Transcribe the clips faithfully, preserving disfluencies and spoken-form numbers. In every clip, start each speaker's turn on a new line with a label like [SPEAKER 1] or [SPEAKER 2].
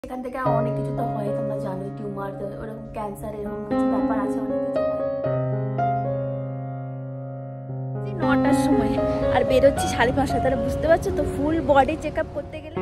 [SPEAKER 1] এখান থেকে অনেক কিছু তো হয়, তোমরা জানো, টিউমার, ওরকম ক্যান্সার, এরকম কিছু ব্যাপার আছে, অনেক কিছু হয়। নটার সময় আর বেরোচ্ছি সাড়ে পাঁচটা, তারা বুঝতে পারছো তো, ফুল বডি চেক আপ করতে গেলে।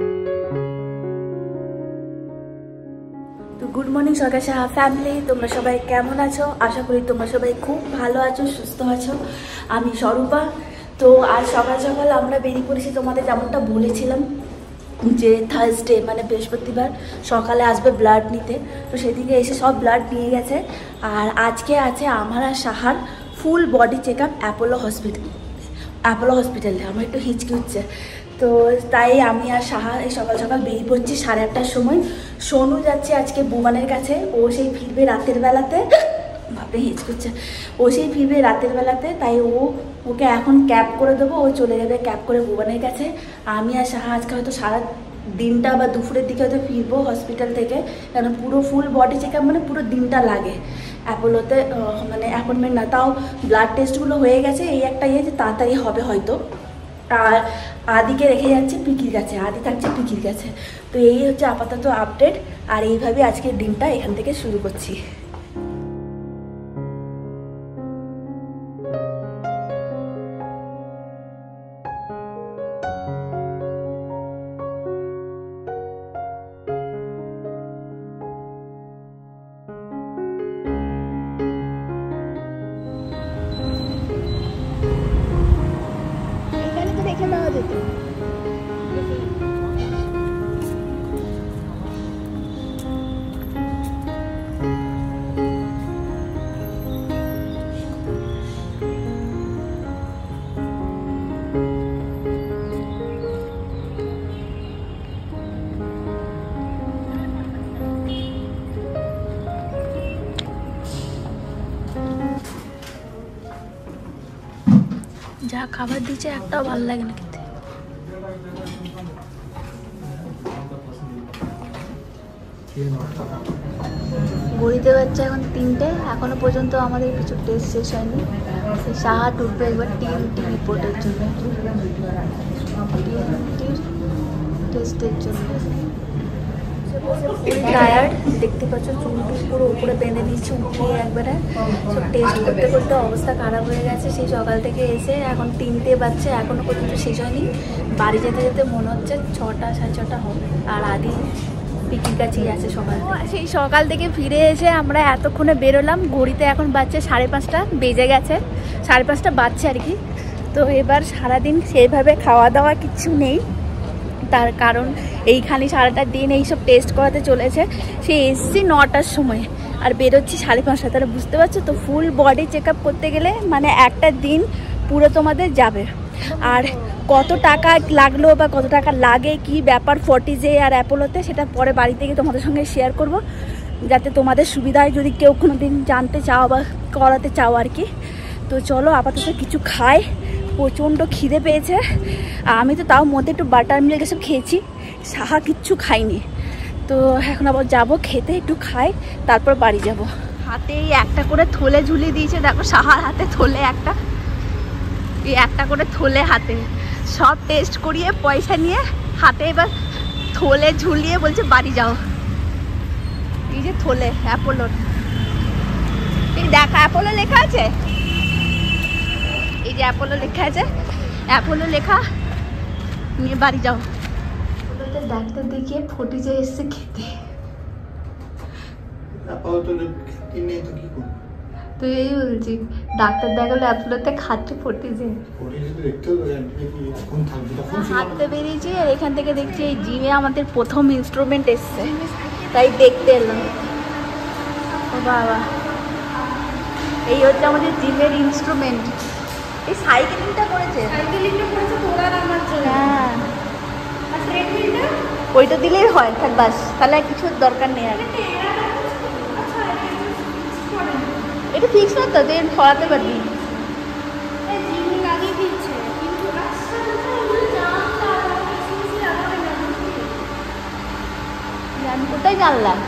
[SPEAKER 1] তো good morning Sarkar Saha family, তোমরা সবাই কেমন আছো? আশা করি তোমরা সবাই খুব ভালো আছো, সুস্থ আছো। আমি স্বরূপা। তো আজ সকাল সকাল আমরা বেরিয়ে পড়েছি, তোমাদের যেমনটা বলেছিলাম যে থার্সডে মানে বৃহস্পতিবার সকালে আসবে ব্লাড নিতে। তো সেদিকে এসে সব ব্লাড নিয়ে গেছে। আর আজকে আছে আমার আর সাহার full body check up Apollo hospital Apollo হসপিটালে। আমার একটু হিচকি হচ্ছে, তো তাই আমি আর সাহা এই সকাল সকাল বেরিয়ে পড়ছি সাড়ে আটটার সময়। সোনু যাচ্ছে আজকে বুমানের কাছে, ও সেই ফিরবে রাতের বেলাতে। ভাবতে হিচ করছে, ও সেই ফিরবে রাতের বেলাতে, তাই ও ওকে এখন ক্যাব করে দেবো, ও চলে যাবে ক্যাব করে বুমানের কাছে। আমি আর সাহা আজকে হয়তো সারা দিনটা বা দুপুরের দিকে হয়তো ফিরবো হসপিটাল থেকে, কারণ পুরো ফুল বডি চেক আপ মানে পুরো দিনটা লাগে অ্যাপোলোতে, মানে অ্যাপয়েন্টমেন্ট না, তাও ব্লাড টেস্টগুলো হয়ে গেছে, এই একটা ইয়ে যে তাড়াতাড়ি হবে হয়তো। আর আদিকে রেখে যাচ্ছে পিকির কাছে, আদি থাকছে পিকির কাছে। তো এই হচ্ছে আপাতত আপডেট, আর এইভাবে আজকের দিনটা এখান থেকে শুরু করছি। রেখে দেওয়া যেত। যা খাবার দিচ্ছে একটাও ভালো লাগে না খেতে। ঘড়িতে বাচ্চা এখন তিনটে, এখনো পর্যন্ত আমাদের কিছু টেস্ট শেষ হয়নি। সাহা টুকবে একবার টিএমটি রিপোর্টের জন্য, টেস্টের জন্য। টায়ার্ড দেখতে পাচ্ছ, চুল টুল পুরো উপরে বেঁধে দিচ্ছে, উঠিয়ে একবারে সব টেস্ট করতে করতে অবস্থা খারাপ হয়ে গেছে। সেই সকাল থেকে এসে এখন তিনটে বাজছে, এখনো পর্যন্ত শেষ হয়নি। বাড়ি যেতে যেতে মনে হচ্ছে ছটা সাড়ে ছটা হবে। আর আদি পিকির কাছেই আছে সকাল। সেই সকাল থেকে ফিরে এসে আমরা এতক্ষণে বেরোলাম, ঘড়িতে এখন বাজছে সাড়ে পাঁচটা বেজে গেছে, সাড়ে পাঁচটা বাজছে আর কি। তো এবার সারাদিন সেইভাবে খাওয়া দাওয়া কিছু নেই, তার কারণ এইখানে সারাটা দিন এইসব টেস্ট করাতে চলেছে। সে এসছি নটার সময় আর বেরোচ্ছি সাড়ে পাঁচটা, তারা বুঝতে পারছো তো, ফুল বডি চেক আপ করতে গেলে মানে একটা দিন পুরো তোমাদের যাবে। আর কত টাকা লাগলো বা কত টাকা লাগে, কি ব্যাপার ফর্টিজে আর অ্যাপোলোতে, সেটা পরে বাড়ি থেকে তোমাদের সঙ্গে শেয়ার করব, যাতে তোমাদের সুবিধা হয় যদি কেউ কোনো দিন জানতে চাও বা করাতে চাও আর কি। তো চলো আপাতত কিছু খাই, প্রচণ্ড খিদে পেয়েছে। আমি তো তাও মধ্যে একটু বাটার মিল্ক এসব খেয়েছি, সাহা কিচ্ছু খাইনি। তো এখন আবার যাবো খেতে, একটু খাই, তারপর বাড়ি যাব। হাতেই একটা করে থলে ঝুলিয়ে দিয়েছে, দেখো সাহার হাতে থলে একটা, এই একটা করে থলে হাতে, সব টেস্ট করিয়ে পয়সা নিয়ে হাতে এবার থলে ঝুলিয়ে বলছে বাড়ি যাও। এই যে থলে অ্যাপোলোর, এই দেখা অ্যাপোলো লেখা আছে, এই যে অ্যাপোলো লেখা আছে, অ্যাপোলো লেখা নিয়ে বাড়ি যাও। ডাক্তার দেখিয়ে ফটিজে এসছে খেতে। তো এই বলছি, ডাক্তার দেখালো অ্যাপোলোতে, খাচ্ছে ফটিজে। হাঁটতে বেরিয়েছি আর এখান থেকে দেখছি এই জিমে আমাদের প্রথম ইনস্ট্রুমেন্ট এসছে, তাই দেখতে এলাম। ও বাবা, এই হচ্ছে আমাদের জিমের ইনস্ট্রুমেন্ট। এই সাইকেলিংটা করেছে, সাইকেলিংটা করেছে তোরা আমার জন্য। হ্যাঁ, আর ট্রেডমিলটা ওইটা দিলেই হয়, থাক বাস, তাহলে কিছুর দরকার নেই আর। এটা ফিক্স না তো, দেন সরাতে পারবি। আমি কোথায় জানলাম।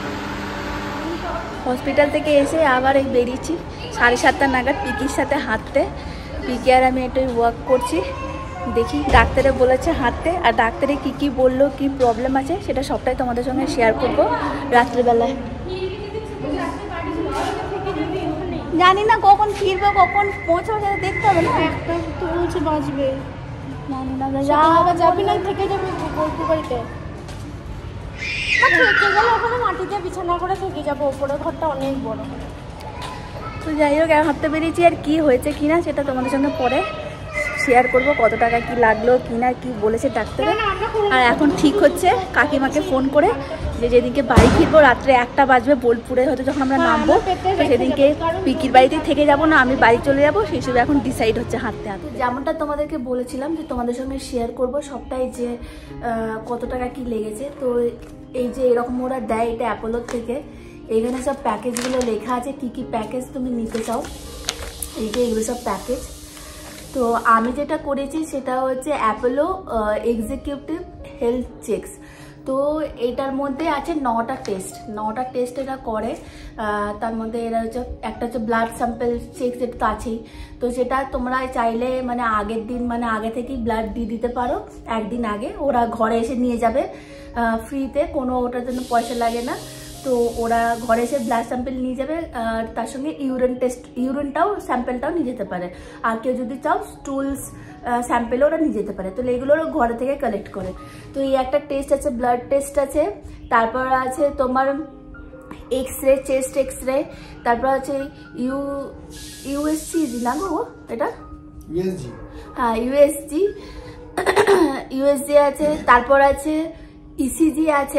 [SPEAKER 1] হসপিটাল থেকে এসে আবার এই বেরিয়েছি সাড়ে সাতটা নাগাদ পিকির সাথে হাঁটতে। পিকি আর আমি একটু ওয়াক করছি। দেখি ডাক্তারে বলেছে হাঁটতে, আর ডাক্তারে কি কি বললো, কি প্রবলেম আছে সেটা সবটাই তোমাদের সঙ্গে শেয়ার করবো রাত্রিবেলায়। জানি না কখন ফিরবো, কখন পৌঁছাবো সেটা দেখতে হবে না।
[SPEAKER 2] একটা তো বলছে বাঁচবে,
[SPEAKER 1] জানি না
[SPEAKER 2] যাবি না থেকে যাবে গল্প বাড়িতে। থেকে গেলে ওখানে মাটিতে বিছানা করে থেকে যাবো, ওপরে ঘরটা অনেক বড়।
[SPEAKER 1] তো যাই হোক হাঁটতে বেরিয়েছি, আর কি হয়েছে কি না সেটা তোমাদের সঙ্গে পরে শেয়ার করবো, কত টাকা কি লাগলো কি না কি বলেছে ডাক্তারে। আর এখন ঠিক হচ্ছে কাকিমাকে ফোন করে যে যেদিনকে বাড়ি ফিরবো রাত্রে একটা বাজবে বোলপুরে হয়তো যখন আমরা নামবো, তো সেদিনকে পিকির বাড়িতেই থেকে যাব না আমি বাড়ি চলে যাবো, সেই সব এখন ডিসাইড হচ্ছে হাঁটতে হাঁটতে। যেমনটা তোমাদেরকে বলেছিলাম যে তোমাদের সঙ্গে শেয়ার করব সবটাই, যে কত টাকা কি লেগেছে। তো এই যে এরকম ওরা দেয়, এটা অ্যাপোলোর থেকে, এখানে সব প্যাকেজগুলো লেখা আছে কি কি প্যাকেজ তুমি নিতে চাও, এই যে এগুলো সব প্যাকেজ। তো আমি যেটা করেছি সেটা হচ্ছে অ্যাপোলো এক্সিকিউটিভ হেলথ চেকস। তো এটার মধ্যে আছে নটা টেস্ট, নটা টেস্ট এরা করে। তার মধ্যে এরা হচ্ছে একটা হচ্ছে ব্লাড স্যাম্পেল চেক, যেটা তো আছেই। তো সেটা তোমরা চাইলে মানে আগের দিন মানে আগে থেকেই ব্লাড দিয়ে দিতে পারো, একদিন আগে ওরা ঘরে এসে নিয়ে যাবে ফ্রিতে, কোনো ওটার জন্য পয়সা লাগে না। তো ওরা ঘরে এসে ব্লাড স্যাম্পেল নিয়ে যাবে, আর তার সঙ্গে ইউরিন টেস্ট, ইউরিনটাও স্যাম্পেলটাও নিয়ে যেতে পারে। আর কেউ যদি চাও স্টুলস স্যাম্পেলও ওরা নিয়ে যেতে পারে, তো এগুলো ওরা ঘরে থেকে কালেক্ট করে। তো এই একটা টেস্ট আছে, ব্লাড টেস্ট আছে, তারপর আছে তোমার X ray, chest X ray, তারপর আছে ইউ ইউএসজি না গো এটা, ইউএসজি, হ্যাঁ ইউএসজি ইউএসজি আছে, তারপর আছে ইসিজি আছে,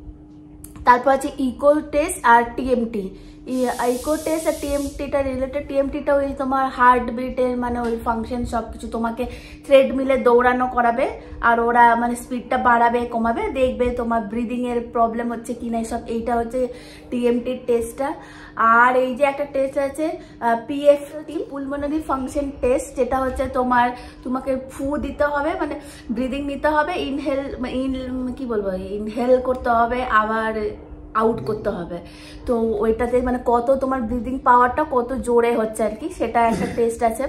[SPEAKER 1] তারপর আছে ইকো টেস্ট আর টিএমটি। ইকো টেস্ট আর টিএমটিটা রিলেটেড, টিএমটিটা ওই তোমার হার্ট বিটের মানে ওই ফাংশন সব কিছু, তোমাকে থ্রেডমিলে দৌড়ানো করাবে, আর ওরা মানে স্পিডটা বাড়াবে কমাবে, দেখবে তোমার ব্রিদিং এর প্রবলেম হচ্ছে কিনা সব, এইটা হচ্ছে টিএমটির টেস্টটা। আর এই যে একটা টেস্ট আছে পিএফটি, পুলমোনারি ফাংশন টেস্ট, যেটা হচ্ছে তোমার তোমাকে ফু দিতে হবে, মানে ব্রিদিং নিতে হবে, ইনহেল ইন কি বলবো ইনহেল করতে হবে, আবার আউট করতে হবে। তো ওইটাতে মানে কত তোমার ব্রিদিং পাওয়ারটা কত জোরে হচ্ছে আর কি, সেটা একটা টেস্ট আছে।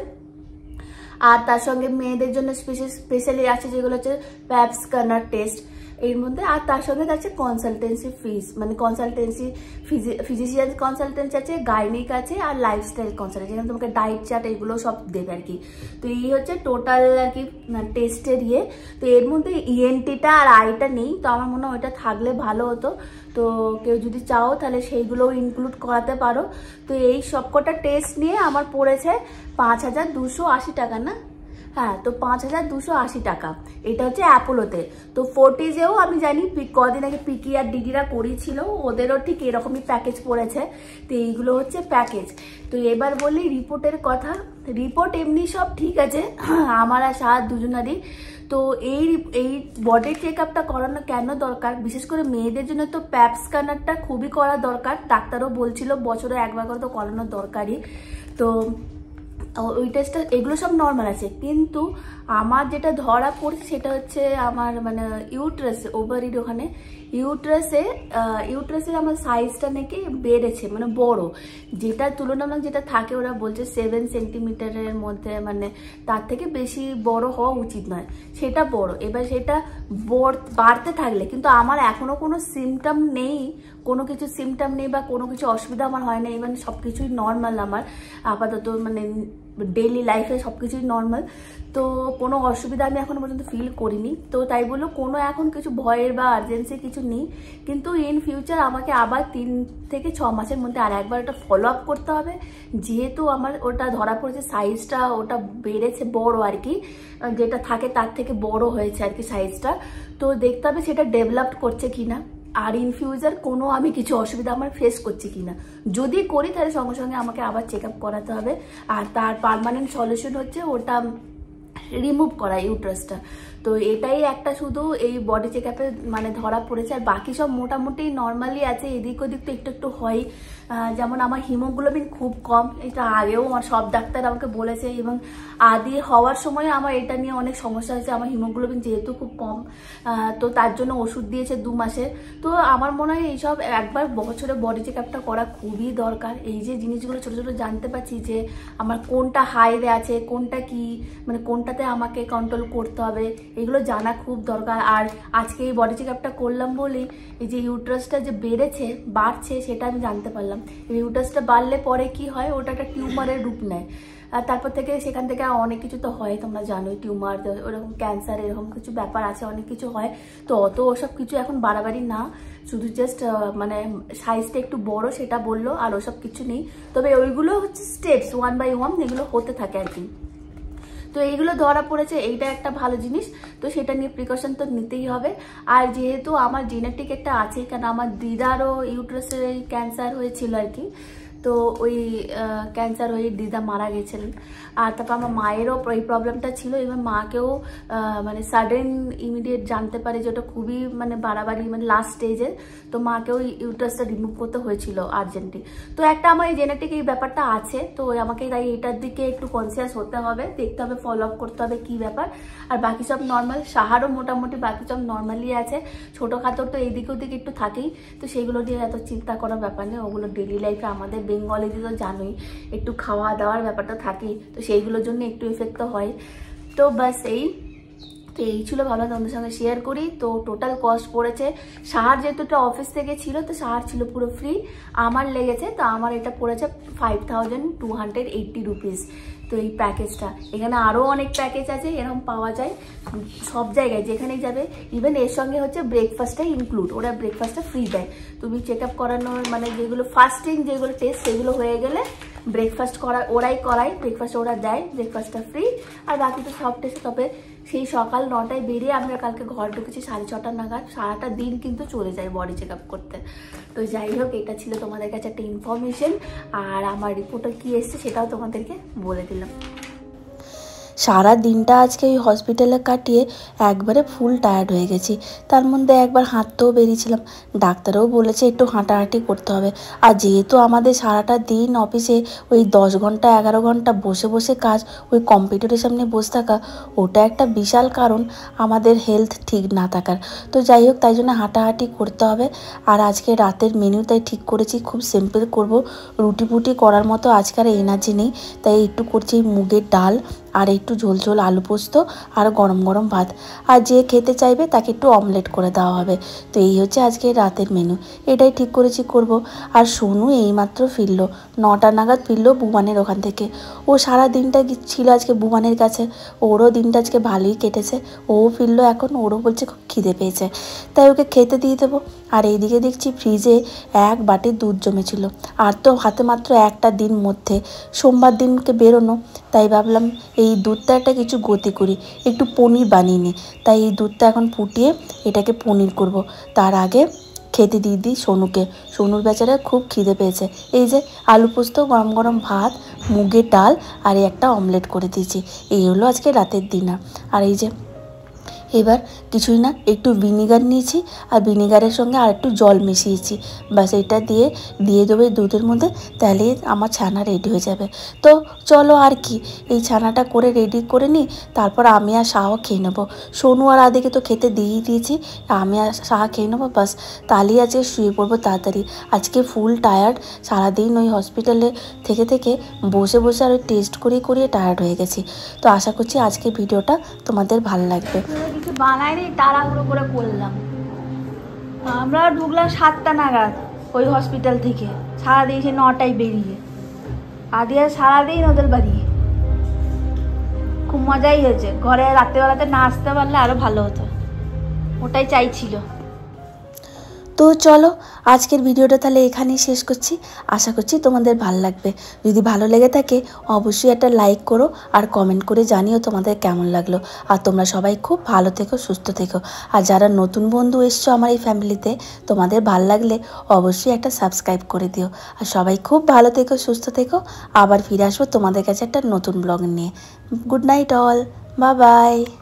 [SPEAKER 1] আর তার সঙ্গে মেয়েদের জন্য স্পেশালি আছে যেগুলো হচ্ছে প্যাপ স্ক্যানার টেস্ট এর মধ্যে। আর তার সঙ্গে আছে কনসালটেন্সি ফিস, মানে কনসালটেন্সি ফিজিশিয়ান কনসালটেন্সি আছে, গাইনিক আছে, আর লাইফস্টাইল কনসালটেন্সি, যেখানে তোমাকে ডায়েট চার্ট এগুলো সব দেবে আর কি। তো এই হচ্ছে টোটাল আর কি টেস্টের ইয়ে। তো এর মধ্যে ইএনটিটা আর আইটা নেই, তো আমার মনে হয় ওইটা থাকলে ভালো হতো। তো কেউ যদি চাও তাহলে সেইগুলোও ইনক্লুড করাতে পারো। তো এই সবকটা টেস্ট নিয়ে আমার পড়েছে পাঁচ হাজার দুশো আশি টাকা না, হ্যাঁ তো পাঁচ হাজার দুশো আশি টাকা। এটা হচ্ছে অ্যাপোলোতে। তো ফোর্টিজেও আমি জানি কদিন আগে পিকি আর ডিডিরা করিয়েছিল, ওদেরও ঠিক এরকমই প্যাকেজ পড়েছে। তো এইগুলো হচ্ছে প্যাকেজ। তো এবার বলি রিপোর্টের কথা। রিপোর্ট এমনি সব ঠিক আছে আমার আর সাত দুজনারই। তো এই এই বডি চেক আপটা করানো কেন দরকার, বিশেষ করে মেয়েদের জন্য তো প্যাপ স্ক্যানারটা খুবই করা দরকার, ডাক্তারও বলছিল বছরে একবার করে তো করানো দরকারই। তো ওই টেস্টটা এগুলো সব নর্মাল আছে, কিন্তু আমার যেটা ধরা পড়ছে সেটা হচ্ছে আমার মানে ইউট্রাসে, ওভারির ওখানে ইউট্রাসে ইউট্রাসের আমার সাইজটা নাকি বেড়েছে, মানে বড়, যেটা তুলনামূলক যেটা থাকে ওরা বলছে সেভেন সেন্টিমিটারের মধ্যে, মানে তার থেকে বেশি বড় হওয়া উচিত নয়, সেটা বড়। এবার সেটা বাড়তে থাকলে, কিন্তু আমার এখনো কোনো সিমটম নেই, কোনো কিছু সিমটম নেই বা কোনো কিছু অসুবিধা আমার হয় না, মানে সব কিছুই নর্মাল আমার আপাতত, মানে ডেইলি লাইফে সব কিছুই নর্মাল। তো কোনো অসুবিধা আমি এখনো পর্যন্ত ফিল করিনি। তো তাই বললো কোনো এখন কিছু ভয়ের বা আর্জেন্সি কিছু নেই, কিন্তু ইন ফিউচার আমাকে আবার তিন থেকে ছ মাসের মধ্যে আর একবার ওটা ফলো আপ করতে হবে, যেহেতু আমার ওটা ধরা পড়েছে সাইজটা ওটা বেড়েছে বড় আর কি, যেটা থাকে তার থেকে বড় হয়েছে আর কি সাইজটা। তো দেখতে হবে সেটা ডেভেলপ করছে কিনা, আর ইন ফিউচার কোনো আমি কিছু অসুবিধা আমার ফেস করছি কিনা। যদি করি তাহলে সঙ্গে সঙ্গে আমাকে আবার চেক আপ করাতে হবে, আর তার পার্মানেন্ট সলিউশন হচ্ছে ওটা রিমুভ করা ইউট্রাসটা। তো এটাই একটা শুধু এই বডি চেক আপে মানে ধরা পড়েছে, আর বাকি সব মোটামুটি নর্মালি আছে। এদিক ওদিক তো একটু একটু হয়, যেমন আমার হিমোগ্লোবিন খুব কম, এটা আগেও আমার সব ডাক্তার আমাকে বলেছে, এবং আদি হওয়ার সময় আমার এটা নিয়ে অনেক সমস্যা হয়েছে। আমার হিমোগ্লোবিন যেহেতু খুব কম, তো তার জন্য ওষুধ দিয়েছে দু মাসের। তো আমার মনে হয় এইসব একবার বছরে বডি চেক আপটা করা খুবই দরকার। এই যে জিনিসগুলো ছোটো ছোটো জানতে পারছি যে আমার কোনটা হাইতে আছে, কোনটা কি মানে কোনটাতে আমাকে কন্ট্রোল করতে হবে, এগুলো জানা খুব দরকার। আর আজকে এই বডি চেক আপটা করলাম বলেই এই যে ইউট্রাসটা যে বেড়েছে বাড়ছে সেটা আমি জানতে পারলাম। ইউট্রাসটা বাড়লে পরে কি হয়, ওটা একটা টিউমারের রূপ নেয়, আর তারপর থেকে সেখান থেকে অনেক কিছু তো হয়, তোমরা জানোই, টিউমার, ওরকম ক্যান্সার, এরকম কিছু ব্যাপার আছে, অনেক কিছু হয়। তো অত ওসব কিছু এখন বাড়াবাড়ি না, শুধু জাস্ট মানে সাইজটা একটু বড় সেটা বললো, আর ওসব কিছু নেই। তবে ওইগুলো হচ্ছে স্টেপস, ওয়ান বাই ওয়ান এগুলো হতে থাকে আর কি। তো এইগুলো ধরা পড়েছে, এইটা একটা ভালো জিনিস, তো সেটা নিয়ে প্রিকশন তো নিতেই হবে। আর যেহেতু আমার জেনেটিক একটা আছে, কারণ আমার দিদারও ইউট্রাসের ক্যান্সার হয়েছিল আর কি, তো ওই ক্যান্সার হয়ে দিদা মারা গেছিলেন। আর তারপর আমার মায়েরও এই প্রবলেমটা ছিল, এবং মাকেও মানে সাডেন ইমিডিয়েট জানতে পারে যে ওটা খুবই মানে বাড়াবাড়ি মানে লাস্ট স্টেজের, তো মাকেও ইউট্রাসটা রিমুভ করতে হয়েছিল আর্জেন্টলি। তো একটা আমার এই জেনেটিক এই ব্যাপারটা আছে, তো আমাকে তাই এটার দিকে একটু কনসিয়াস হতে হবে, দেখতে হবে, ফলো আপ করতে হবে কি ব্যাপার। আর বাকি সব নর্মাল, সাহারও মোটামুটি বাকি সব নর্মালি আছে, ছোটোখাটো তো এইদিক ওদিক একটু থাকেই, তো সেগুলো নিয়ে এত চিন্তা করার ব্যাপার নেই। ওগুলো ডেলি লাইফে আমাদের বেঙ্গলিতে তো জানোই একটু খাওয়া দাওয়ার ব্যাপারটা থাকেই, তো সেইগুলোর জন্য একটু এফেক্ট তো হয়। তো বাস এই তো এই ছিল, ভাবলাম তোমাদের সঙ্গে শেয়ার করি। তো টোটাল কস্ট পড়েছে, সাহার যেহেতু এটা অফিস থেকে ছিল, তো সাহার ছিল পুরো ফ্রি, আমার লেগেছে, তো আমার এটা পড়েছে five thousand two hundred eighty rupees. তো এই প্যাকেজটা, এখানে আরও অনেক প্যাকেজ আছে, এরকম পাওয়া যায় সব জায়গায় যেখানেই যাবে। ইভেন এর সঙ্গে হচ্ছে ব্রেকফাস্টটা ইনক্লুড, ওরা ব্রেকফাস্টটা ফ্রি দেয়। তুমি চেক আপ করানোর মানে যেগুলো ফাস্টিং যেগুলো টেস্ট সেগুলো হয়ে গেলে ব্রেকফাস্ট করা ওরাই করায়, ব্রেকফাস্ট ওরা দেয়, ব্রেকফাস্টটা ফ্রি। আর বাকি তো সব টেস্ট, তবে সেই সকাল নটায় বেরিয়ে আমরা কালকে ঘর ঢুকেছি সাড়ে ছটা নাগাদ, সারাটা দিন কিন্তু চলে যায় বডি চেক আপ করতে। তো যাই হোক, এটা ছিল তোমাদের কাছে একটা ইনফরমেশন, আর আমার রিপোর্টে কি এসছে সেটাও তোমাদেরকে বলে দিলাম।
[SPEAKER 3] সারা দিনটা আজকে ওই হসপিটালে কাটিয়ে একবারে ফুল টায়ার্ড হয়ে গেছি। তার মধ্যে একবার হাঁটতেও বেরিয়েছিলাম, ডাক্তারও বলেছে একটু হাঁটাহাঁটি করতে হবে। আর যেহেতু আমাদের সারাটা দিন অফিসে ওই দশ ঘন্টা এগারো ঘন্টা বসে বসে কাজ, ওই কম্পিউটারের সামনে বসে থাকা, ওটা একটা বিশাল কারণ আমাদের হেলথ ঠিক না থাকার। তো যাই হোক, তাই জন্য হাঁটাহাঁটি করতে হবে। আর আজকে রাতের মেনু তাই ঠিক করেছি খুব সিম্পল করব, রুটি ফুটি করার মতো আজকাল এনার্জি নেই, তাই একটু করছি মুগের ডাল আর একটু ঝোল ঝোল আলু পোস্ত আর গরম গরম ভাত। আর যে খেতে চাইবে তাকে একটু অমলেট করে দেওয়া হবে। তো এই হচ্ছে আজকে রাতের মেনু, এটাই ঠিক করেছি করব। আর সোনু এইমাত্র ফিরলো, নটা নাগাদ ফিরলো বুবানের ওখান থেকে। ও সারা দিনটা ছিল আজকে বুবানের কাছে, ওরও দিনটা আজকে ভালোই কেটেছে। ও ফিরলো এখন, ওরও বলছে খুব খিদে পেয়েছে, তাই ওকে খেতে দিয়ে দেবো। আর এইদিকে দেখছি ফ্রিজে এক বাটি দুধ জমেছিল, আর তো হাতে মাত্র একটা দিন মধ্যে সোমবার দিনকে বেরোনো, তাই ভাবলাম এই দুধটা একটা কিছু গতি করি, একটু পনির বানিয়ে নিই। তাই এই দুধটা এখন ফুটিয়ে এটাকে পনির করব। তার আগে খেতে দিয়ে দিই সোনুকে, সোনুর বেচারা খুব খিদে পেয়েছে। এই যে আলু পোস্ত, গরম গরম ভাত, মুগের ডাল আর একটা অমলেট করে দিয়েছি। এই হলো আজকে রাতের ডিনার। আর এই যে এবার কিছুই না, একটু ভিনিগার নিয়েছি, আর ভিনিগারের সঙ্গে আর একটু জল মিশিয়েছি, ব্যাস এটা দিয়ে দিয়ে দেবো দুধের মধ্যে, তাহলে আমার ছানা রেডি হয়ে যাবে। তো চলো আর কি, এই ছানাটা করে রেডি করে নিই, তারপর আমি আর শাহও খেয়ে নেবো। সোনু আর আদিকে তো খেতে দিয়েই দিয়েছি, আমি আর শাহ খেয়ে নেবো, বাস তাহলেই আজকে শুয়ে পড়বো তাড়াতাড়ি। আজকে ফুল টায়ার্ড, সারাদিন ওই হসপিটালে থেকে থেকে বসে বসে আর ওই টেস্ট করিয়ে করিয়ে টায়ার্ড হয়ে গেছি। তো আশা করছি আজকে ভিডিওটা তোমাদের ভালো লাগবে।
[SPEAKER 1] কিছু বানাইনি, তাড়াহুড়ো করে করলাম। আমরা ঢুকলাম সাতটা নাগাদ ওই হসপিটাল থেকে, সারাদিন সে নটায় বেরিয়ে, আদি আর সারাদিন ওদের বাড়ি। খুব মজাই হয়েছে, ঘরে রাত্রেবেলাতে না আসতে পারলে আরো ভালো হতো, ওটাই চাইছিল।
[SPEAKER 3] তো চলো আজকের ভিডিওটা তাহলে এখানেই শেষ করছি। আশা করছি তোমাদের ভালো লাগবে। যদি ভালো লেগে থাকে অবশ্যই একটা লাইক করো, আর কমেন্ট করে জানিও তোমাদের কেমন লাগলো। আর তোমরা সবাই খুব ভালো থেকো, সুস্থ থেকো। আর যারা নতুন বন্ধু এসছো আমার এই ফ্যামিলিতে, তোমাদের ভালো লাগলে অবশ্যই একটা সাবস্ক্রাইব করে দিও। আর সবাই খুব ভালো থেকো, সুস্থ থেকো। আবার ফিরে আসবো তোমাদের কাছে একটা নতুন ব্লগ নিয়ে। Good night all, bye by.